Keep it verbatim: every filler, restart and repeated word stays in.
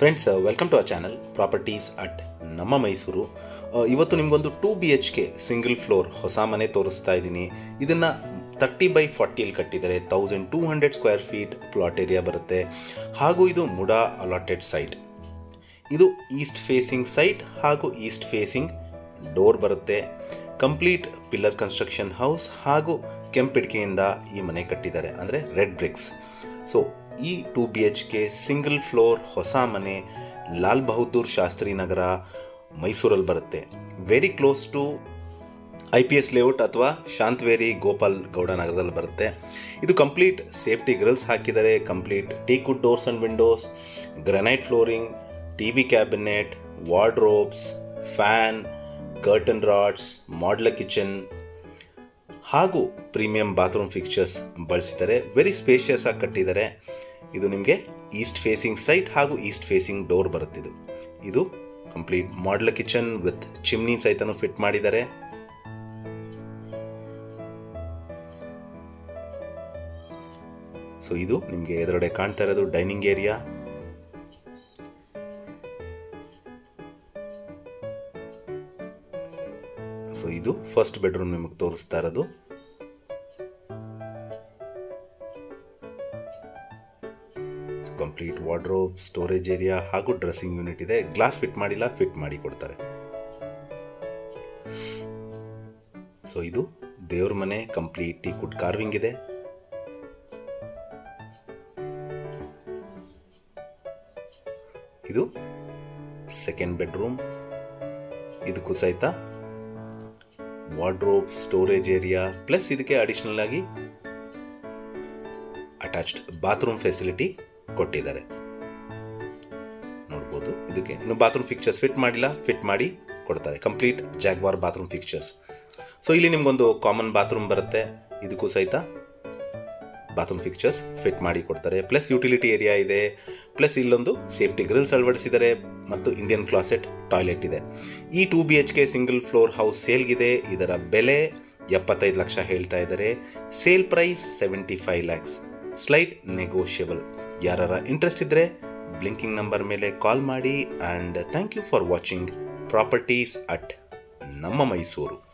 Friends, welcome to our channel properties at Namma Mysuru. ಇವತ್ತು ನಿಮಗೊಂದು two B H K single floor ಹೊಸ ಮನೆ ತೋರಿಸ್ತಾ ಇದ್ದೀನಿ. ಇದನ್ನು ತರ್ಟಿ ಬೈ ಫಾರ್ಟಿಯಲ್ಲಿ ಕಟ್ಟಿದ್ದಾರೆ. Thousand two hundred square feet plot area ಬರುತ್ತೆ. ಹಾಗೂ ಇದು ಮುಡಾ ಅಲಾಟೆಡ್ ಸೈಟ್. ಇದು ಈಸ್ಟ್ ಫೇಸಿಂಗ್ ಸೈಟ್ ಹಾಗೂ ಈಸ್ಟ್ ಫೇಸಿಂಗ್ ಡೋರ್ ಬರುತ್ತೆ. ಕಂಪ್ಲೀಟ್ ಪಿಲ್ಲರ್ ಕನ್ಸ್ಟ್ರಕ್ಷನ್ ಹೌಸ್ ಹಾಗೂ ಕೆಂಪಿಡಿಕೆಯಿಂದ ಈ ಮನೆ ಕಟ್ಟಿದ್ದಾರೆ, ಅಂದರೆ ರೆಡ್ ಬ್ರಿಕ್ಸ್. ಸೊ ಈ two B H K single floor ಹೊಸ ಮನೆ ಲಾಲ್ ಬಹದ್ದೂರ್ ಶಾಸ್ತ್ರಿ ನಗರ, ಮೈಸೂರಲ್ಲಿ ಬರುತ್ತೆ. Very close to I P S layout ಅಥವಾ ಶಾಂತವೇರಿ ಗೋಪಾಲ್ ಗೌಡ ನಗರದಲ್ಲಿ ಬರುತ್ತೆ. ಇದು ಕಂಪ್ಲೀಟ್ ಸೇಫ್ಟಿ ಗ್ರಿಲ್ಸ್ ಹಾಕಿದ್ದಾರೆ. Complete teak wood doors and windows, granite flooring, T V cabinet, wardrobes, fan, curtain rods, modular kitchen ಹಾಗೂ ಪ್ರೀಮಿಯಂ ಬಾತ್ರೂಮ್ ಫಿಕ್ಚರ್ಸ್ ಬಳಸಿದ್ದಾರೆ. ವೆರಿ ಸ್ಪೇಷಿಯಸ್ ಆಗಿ ಕಟ್ಟಿದ್ದಾರೆ. ಇದು ನಿಮಗೆ ಈಸ್ಟ್ ಫೇಸಿಂಗ್ ಸೈಟ್ ಹಾಗೂ ಈಸ್ಟ್ ಫೇಸಿಂಗ್ ಡೋರ್ ಬರುತ್ತಿದ್ದು. ಇದು complete modular kitchen with chimney ಸಹಿತನೂ ಫಿಟ್ ಮಾಡಿದ್ದಾರೆ. ಸೊ ಇದು ನಿಮಗೆ ಎದುರುಗಡೆ ಕಾಣ್ತಾ ಇರೋದು ಡೈನಿಂಗ್ ಏರಿಯಾ. ಸೊ ಇದು ಫಸ್ಟ್ ಬೆಡ್ರೂಮ್ ನಿಮಗೆ ತೋರಿಸ್ತಾ ಇರೋದು. ಕಂಪ್ಲೀಟ್ ವಾರ್ಡ್ರೋಬ್, ಸ್ಟೋರೇಜ್ ಏರಿಯಾ ಹಾಗೂ ಡ್ರೆಸ್ಸಿಂಗ್ ಯೂನಿಟ್ ಇದೆ. ಗ್ಲಾಸ್ ಫಿಟ್ ಮಾಡಿಲ್ಲ, ಫಿಟ್ ಮಾಡಿ ಕೊಡ್ತಾರೆ. ಸೊ ಇದು ದೇವ್ರ ಮನೆ. ಕಂಪ್ಲೀಟ್ ಟೀಕ್ ವುಡ್ ಕಾರ್ವಿಂಗ್ ಇದೆ. ಇದು ಸೆಕೆಂಡ್ ಬೆಡ್ರೂಮ್. ಇದಕ್ಕೂ ಸಹಿತ ವಾರ್ಡ್ರೋಬ್, ಸ್ಟೋರೇಜ್ ಏರಿಯಾ ಪ್ಲಸ್ ಇದಕ್ಕೆ ಅಡಿಷನಲ್ ಆಗಿ ಅಟ್ಯಾಚ್ಡ್ ಬಾತ್ರೂಮ್ ಫೆಸಿಲಿಟಿ ಕೊಟ್ಟಿದ್ದಾರೆ. ನೋಡ್ಬೋದು. ಇದಕ್ಕೆ ಇನ್ನು ಬಾತ್ರೂಮ್ ಫಿಕ್ಚರ್ಸ್ ಫಿಟ್ ಮಾಡಿಲ್ಲ, ಫಿಟ್ ಮಾಡಿ ಕೊಡ್ತಾರೆ. Complete Jaguar bathroom fixtures. So ಇಲ್ಲಿ ನಿಮ್ಗೊಂದು ಕಾಮನ್ ಬಾತ್ರೂಮ್ ಬರುತ್ತೆ. ಇದಕ್ಕೂ ಸಹಿತ ಬಾತ್ರೂಮ್ ಫಿಕ್ಚರ್ಸ್ ಫಿಟ್ ಮಾಡಿ ಕೊಡ್ತಾರೆ. ಪ್ಲಸ್ ಯುಟಿಲಿಟಿ ಏರಿಯಾ ಇದೆ. ಪ್ಲಸ್ ಇಲ್ಲೊಂದು ಸೇಫ್ಟಿ ಗ್ರಿಲ್ಸ್ ಅಳವಡಿಸಿದ್ದಾರೆ ಮತ್ತು ಇಂಡಿಯನ್ ಕ್ಲಾಸೆಟ್ ಟಾಯ್ಲೆಟ್ ಇದೆ. ಈ two B H K single floor house ಸೇಲ್ಗಿದೆ. ಇದರ ಬೆಲೆ ಎಪ್ಪತ್ತೈದು ಲಕ್ಷ ಹೇಳ್ತಾ ಇದ್ದಾರೆ. Sale price seventy five lakhs. Slight negotiable. ಯಾರ ಇಂಟ್ರೆಸ್ಟ್ ಇದ್ದರೆ ಬ್ಲಿಂಕಿಂಗ್ ನಂಬರ್ ಮೇಲೆ ಕಾಲ್ ಮಾಡಿ. And thank you for watching properties at Namma Mysuru.